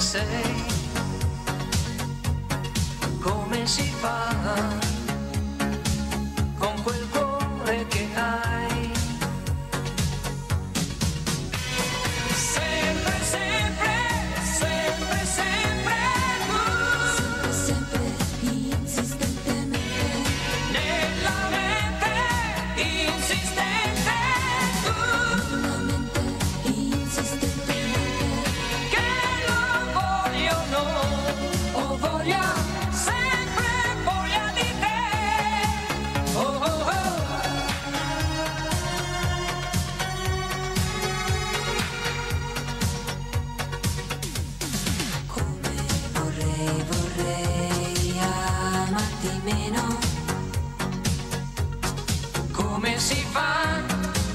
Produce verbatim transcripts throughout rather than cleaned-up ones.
sei, come si fa con quel cuore che hai. Sempre, sempre, sempre, sempre tu, sempre, sempre, insistentemente, nella mente insistente tu, nella mente insistentemente, che lo voglio no, ho voglia, sempre voglia di te. Oh, oh, oh. come vorrei, vorrei amarti meno, Come si fa,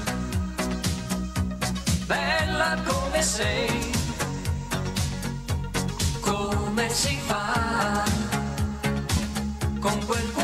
bella come sei, come si fa con quel